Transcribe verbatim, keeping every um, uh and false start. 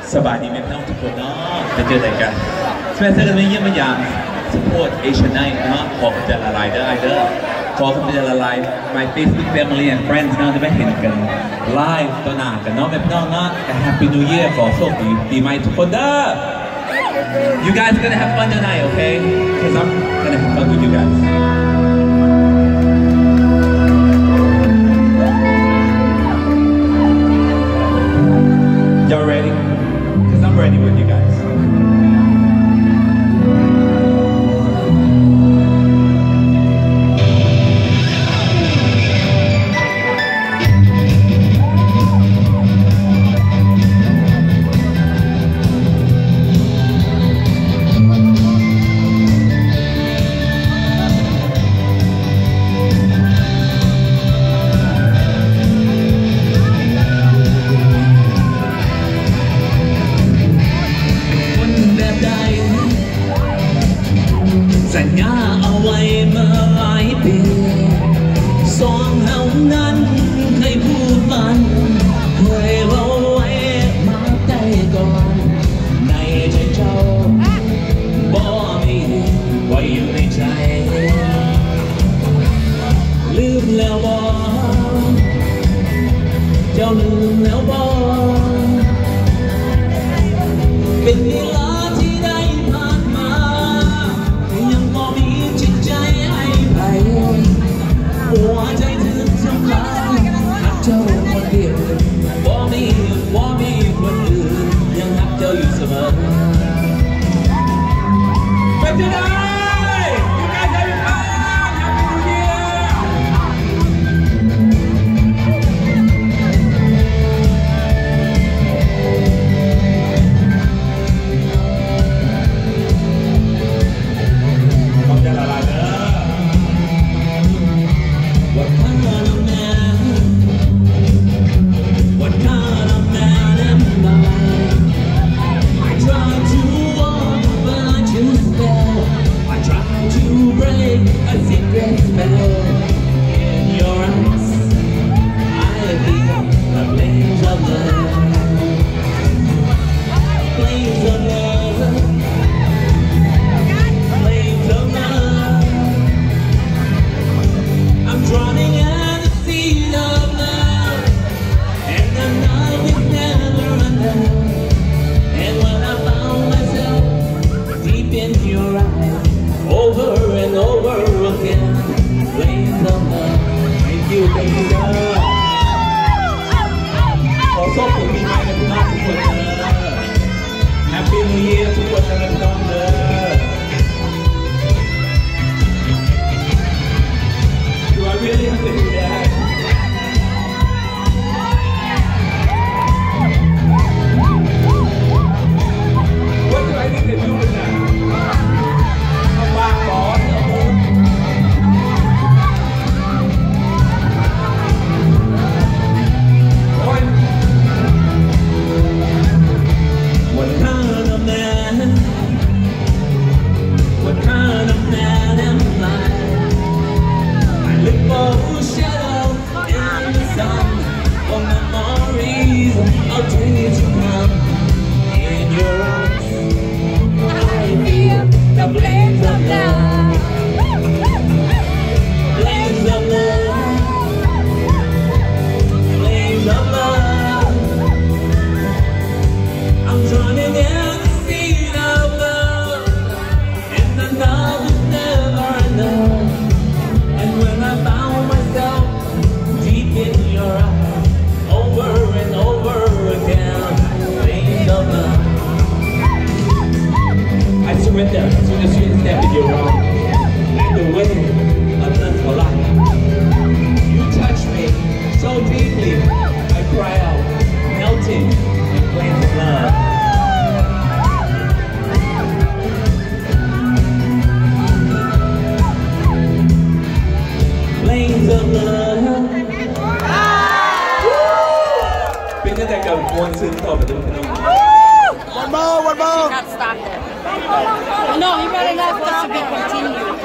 สบายดีไหมพี่น้องทุกคนเนาะไปเจอไหนกันแม่เธอกันไม่เยี่ยมไม่ยามสปอร์ตเอเชียนไนท์เนาะขอจะละลายได้เด้อขอจะละลาย my Facebook family and friends เนาะจะไม่เห็นกันไลฟ์ต่อหน้ากันเนาะแม่พี่น้องเนาะ Happy New Year ขอโชคดีปีใหม่ทุกคนเด้อ You guys are gonna have fun tonight, okay? Because I'm gonna have fun with you guys. Y'all ready? Because I'm ready with you guys.สัญญาเอาไว้เมื่อหลายปีสองเฮานั้นเคยพูดมันเคยเว้าไว้มาแต่ก่อนในใจเจ้าบ่มีไว้อยู่ในใจลืมแล้วบ่เจ้าลืมแล้วบ่เป็นเวลาที่ได้ผ่านมายังบ่มีจิตใจให้ไปหัวใจถึงทำลายหักเจ้าคนเดียวบ่มีบ่มีคนอื่นยังหักเจ้าอยู่เสมอเป็นยังไง You guys have fun Happy New Year ขอส่งถึงปีใหม่ในทุกท่านทุกคนเลย Happy New Year ทุกคนนะพี่น้องเลย Do I really have to do that? What do I need to do with that? เอาปากบอสเอาพูดWhat kind of man, what kind of man am I? I look for a shadow in the sun, for memories of days to come. In your eyes, I feel the flames of love, flames of love, flames of love. I'm drowning in the sea of love, and the love is never enough. And when I found myself deep in your eyes, over and over again, flames of love. I surrender as soon as you step in your arms, like the wind of love for life. You touch me so deeply, I cry out, melting in flames of love. Flames of love. เป็นยังไงกับมวลซึ้งต่อไปด้วยพี่น้อง One more, one more. Not stop there. No, you better not want to be continued.